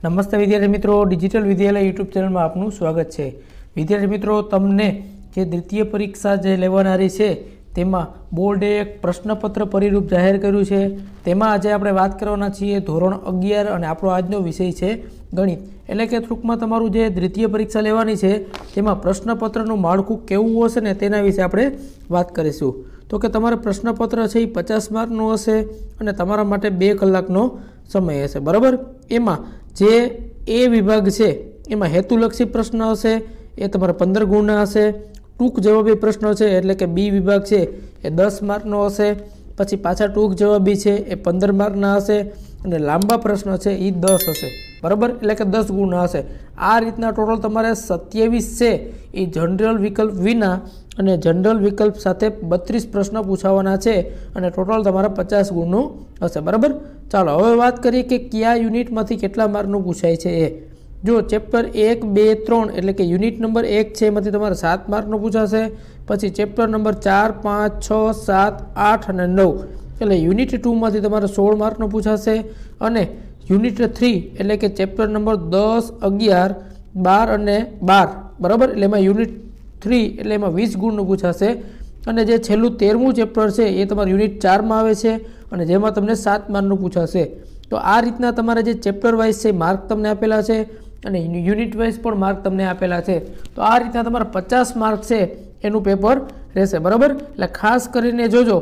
नमस्ते विद्यार्थी मित्रों, डिजिटल विद्यालय यूट्यूब चैनल में आपનું स्वागत है। विद्यार्थी मित्रों, तमने जे द्वितीय परीक्षा जे लेवानारी छे तेमां बोर्डे एक प्रश्नपत्र परिरूप जाहिर कर्युं छे। तेमां आजे आपणे वात करवाना छीए धोरण 11 अने आपणो आजनो विषय छे गणित। एटले के टूंकमां तमारुं जे द्वितीय परीक्षा लेवानी छे तेमां प्रश्नपत्रनुं माळखुं केवुं हशे ने तेना विषे आपणे वात करीशुं। तो कि तमारे प्रश्नपत्र छे 50 मार्कनुं हशे अने तमारा माटे 2 कलाकनो समय हशे, बराबर। एमां जे ए विभाग है एमां हेतुलक्षी प्रश्न हशे ए तमारे 15 गुणना हशे। टूंक जवाबी प्रश्न है एटले के बी विभाग है ए 10 मार्कनो हशे। पछी पाछा टूंक जवाबी है ए 15 मार्कना हशे अने लांबा प्रश्न है ए 10 हशे, बराबर। एटले के 10 गुणना हशे। आ रीतना टोटल तमारे 27 है ए जनरल विकल्प विना अने जनरल विकल्प साथे 32 प्रश्न पूछावाना छे अने टोटल तमारा 50 गुणनुं हशे, बराबर। चालो हवे वात करीए कि क्या यूनिटमांथी केटला मार्कनुं पूछाय छे। ए जो चेप्टर 1, 2, 3 एटले कि यूनिट नंबर 1 छे एमांथी तमारे 7 मार्कनुं पूछाशे। पछी चेप्टर नंबर 4, 5, 6, 7, 8 अने 9 एटले यूनिट 2 मांथी तमारे 16 मार्कनुं पूछाशे अने यूनिट 3 एटले कि चेप्टर नंबर 10, 11, 12 अने 12, बराबर। एटले एमां यूनिट 3 एटले एमां 20 गुणनुं पूछाशे अने जे छेल्लुं 13मुं चेप्टर छे ए तमारुं यूनिट 4 में आवे छे अने जेमां तमने 7 मार्कनुं पूछाशे। तो आ रीतना तमारे जे चेप्टर वाइज छे मार्क तमने आपेला छे अने यूनिट वाइज पण मार्क तमने आपेला छे। तो आ रीतना तमारा 50 मार्क छे एनुं पेपर रहेशे, बराबर। एटले खास करीने जोजो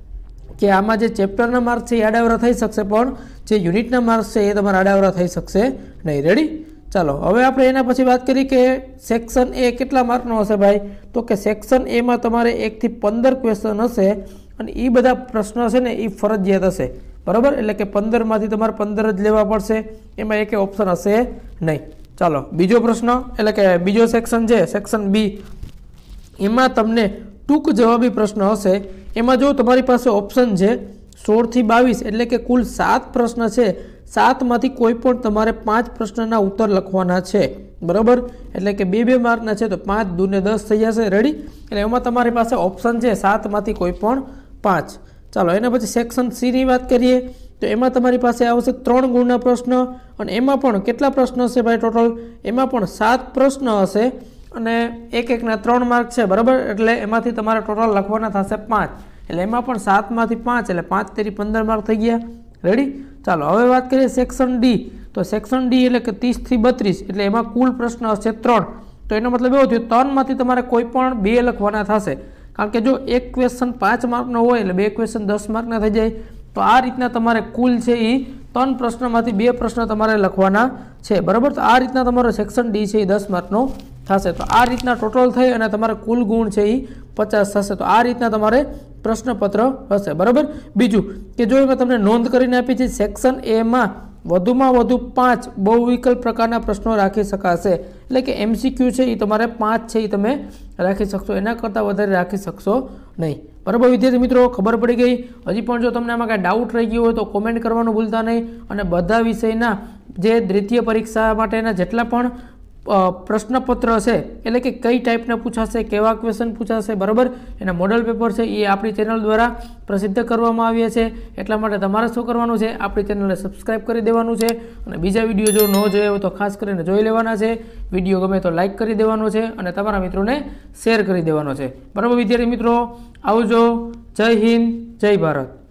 कि आमां जे चेप्टरना मार्क छे आडावरा थई शकशे पण जे यूनिटना मार्क्स छे ए तमारा आडावरा थई शकशे नहीं। रेडी? चलो हवे आपणे एना पछी बात करीए कि सेक्शन ए केटला मार्कनो हशे भाई। तो कि सेक्शन ए मां तमारे 1 થી 15 क्वेश्चन हशे अने ई बधा प्रश्न छे ने ई फरजियात हशे, बराबर। एटले कि 15 मांथी तमारे 15 ज लेवा पड़शे, एमां एके ऑप्शन हशे नहीं। चलो बीजो प्रश्न एटले कि बीजो सेक्शन छे सेक्शन बी, एमां तमने टूंक जवाबी प्रश्न हशे। एमां जो तमारी पासे ऑप्शन छे 16 થી 22 एटले कि कुल 7 प्रश्न छे। 7 मांथी कोई पण तमारे 5 प्रश्नना उत्तर लखवाना छे, बराबर। एटले कि 2-2 मार्कना छे तो 5 × 2 = 10 थई जशे। रेडी? एटले एमां तमारी पासे ऑप्शन छे 7 मांथी कोई पण 5। चलो एना पछी सेक्शन सी नी बात करीए तो एमां तमारी पासे आवशे 3 गुणना प्रश्न अने एमां पण केटला प्रश्न हशे भाई टोटल? एमां पण 7 प्रश्न हशे अने एक ना 3 मार्क छे, बराबर। एटले एमांथी तमारे टोटल लखवाना थशे 5। एटले एमां पण 7 मांथी 5 एटले 5 × 3 = 15 मार्क थई गया। रेडी? चलो हवे बात करिए सेक्शन डी। तो सेक्शन डी एटले कि 30 થી 32 एटले एमां कुल प्रश्न हशे 3। तो एनो मतलब एवो थयो 3 मांथी तमारे कोई पण 2 लखवाना थशे, कारण के जो एक क्वेश्चन 5 मार्कनो होय एटले 2 क्वेश्चन 10 मार्कना थई जाय। तो आ रीतना तमारे कुल छे ई 3 प्रश्नमांथी 2 प्रश्न तमारे लखवाना छे, बराबर। तो आ रीतना तमारो सेक्शन डी छे 10 मार्कनो थशे। तो आ रीतना टोटल थई अने तमारे कुल गुण छे ई 50 थशे। तो आ रीतना तमारे प्रश्नपत्र हशे, बराबर। बीजू कि जो एमां तमने नोंध करीने आपी छे सेक्शन ए मां વધુમાં વધુ 5 बहुविकल्प प्रकारना प्रश्नों राखी शकाशे। એટલે કે MCQ છે એ તમારે 5 છે એ તમે રાખી શકશો, એના કરતાં વધારે રાખી શકશો નહીં, બરાબર। વિદ્યાર્થી મિત્રો ખબર પડી ગઈ? હજી પણ જો તમને આમાં કાંઈ ડાઉટ રહી ગયો હોય તો કોમેન્ટ કરવાનું ભૂલતા નહીં અને બધા વિષયના જે દ્વિતીય પરીક્ષા માટેના જેટલા પણ प्रश्नपत्र है एटले कि कई टाइपना पूछाशे, केवा क्वेश्चन पूछाशे, बराबर। एना मॉडल पेपर है ये आपणी चेनल द्वारा प्रसिद्ध करवामां आव्या छे। एटला माटे तमारे शुं करवानुं छे, आपणी चेनलने सब्सक्राइब करी देवानुं छे अने बीजा विडियो जो न जोया होय तो खास करीने जोई लेवाना छे। विडियो गमे तो लाइक करी देवानो छे अने तमारा मित्रोने शेर करी देवानो छे, बराबर। विद्यार्थी मित्रों आवजो। जय हिंद, जय भारत।